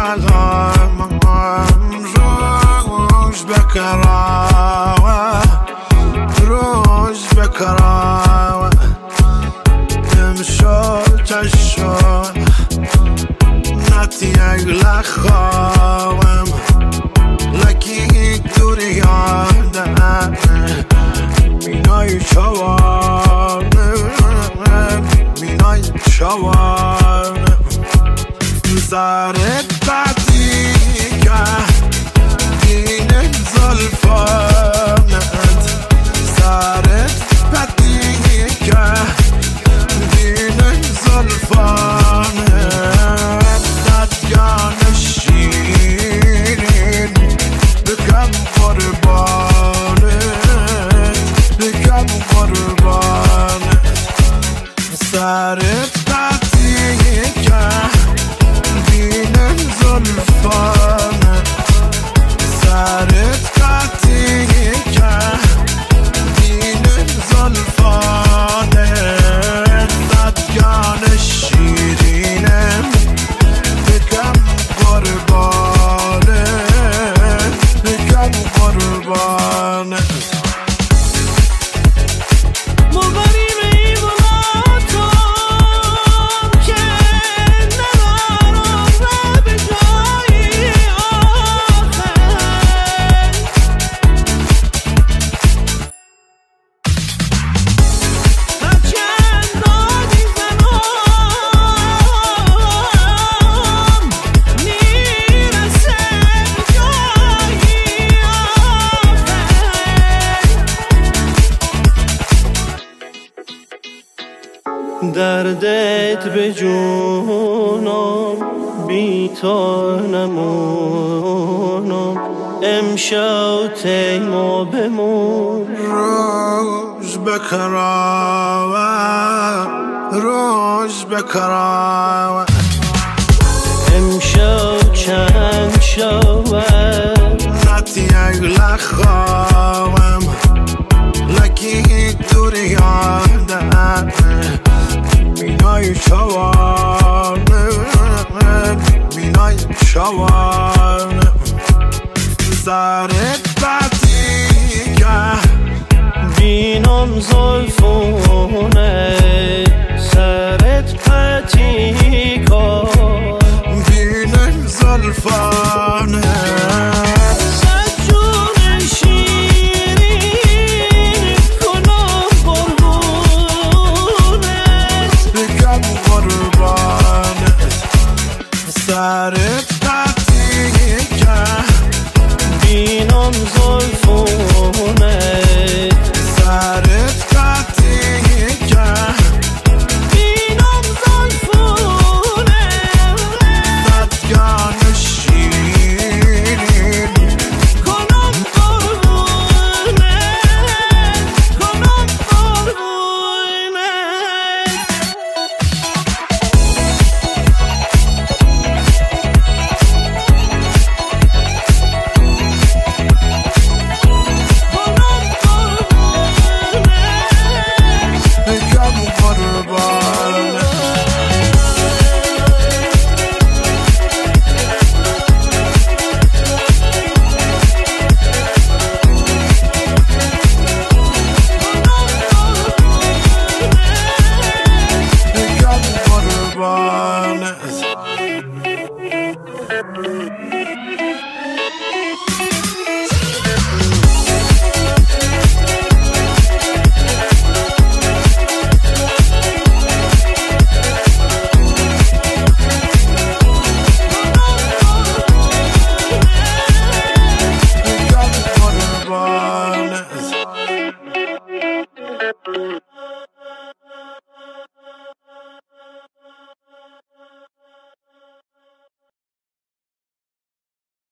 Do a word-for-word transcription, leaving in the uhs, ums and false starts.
قدم روش بکراوه روش بکراوه امشو چشون نتی اگل خواهم لکی دوری یاده مینای چوانه مینای چوانه سرت بدی که دین زلفانت سرت بدی که دین زلفانت ددگان شیرین بکم قربانت بکم قربانت سرت بدی که دین زلفانت سرت بدی که دین زلفانت ددگان شیرینم بکم قربانت بکم قربانت دردت به جونم بی تو نمونم امشب تیما بمون روش بکراوه روش بکراوه امشب چند شود نتی اگل خواهم لکی دوری یاده مینای چوانه مینای چوانه سرت بدی که بینم زلفونه سرت پتی کن بینم زلفانه سرت بدی که بینم زلفونه سرت بدی که بینم زلفونه ددگان شیرین کنم قربونه کنم قربونه Bye.